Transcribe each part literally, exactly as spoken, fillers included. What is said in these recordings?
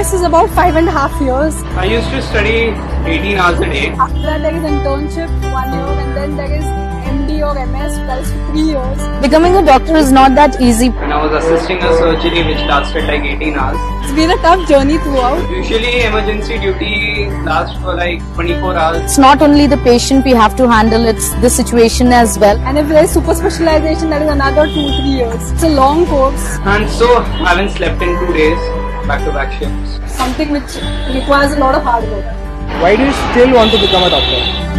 S is about five and a half years. I used to study eighteen hours a day. After that there is internship one year, and then there is M D or M S, that is for three years. Becoming a doctor is not that easy. When I was assisting a surgery which lasted like eighteen hours. It's been a tough journey throughout. Usually emergency duty lasts for like twenty-four hours. It's not only the patient we have to handle, it's the situation as well. And if there is super specialization, that is another two, three years. It's a long course. And so I haven't slept in two days, back-to-back shifts. Something which requires a lot of hard work. Why do you still want to become a doctor?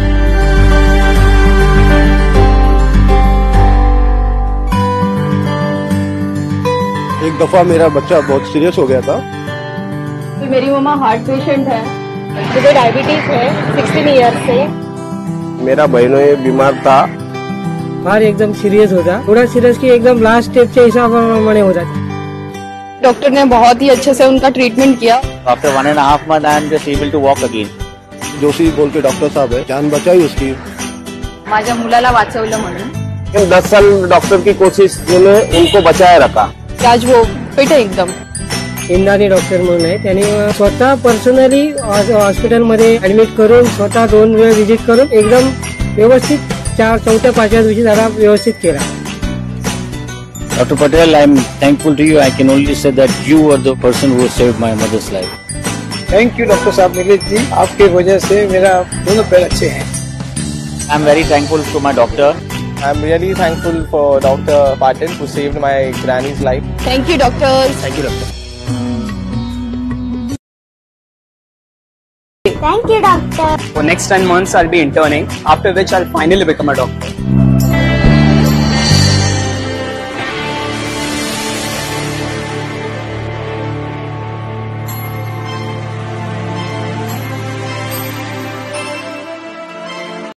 एक दफा मेरा बच्चा बहुत serious हो गया था। तो मेरी मम्मा हार्ट पेशेंट है, मुझे डायबिटीज है सिक्सटीन ईयर से। मेरा बहनों ये बीमार था। बाहर एकदम सीरियस हो जा, थोड़ा सीरियस की एकदम लास्ट स्टेप के हिसाब से हो जाता। डॉक्टर ने बहुत ही अच्छे से उनका ट्रीटमेंट किया। After one and half month I am just able to walk again. Joshi बोल के डॉक्टर साहब है, जान बचाई उसकी। माझ्या मुलाला वाचवलं म्हणून दस साल डॉक्टर की कोशिश ने उनको बचाए रखा। आज वो फिट है एकदम। इंदानी डॉक्टर म्हणून आहे, त्यांनी स्वतः पर्सनली हॉस्पिटलमध्ये ऍडमिट करून स्वतः दोन वेळ विजिट करून एकदम व्यवस्थित चार चौथ्या पाचव्या दिवशी त्याला व्यवस्थित केला। Doctor Patel, I am thankful to you. I can only say that you were the person who saved my mother's life. Thank you doctor साहब नीलेश जी, आपके वजह से मेरा दोनों पैर अच्छे हैं। I am very thankful to my doctor. I am really thankful for Doctor Patel who saved my granny's life. Thank you doctor. Thank you, doctor. Thank you, doctor. For next ten months I'll be interning, after which I'll finally become a doctor.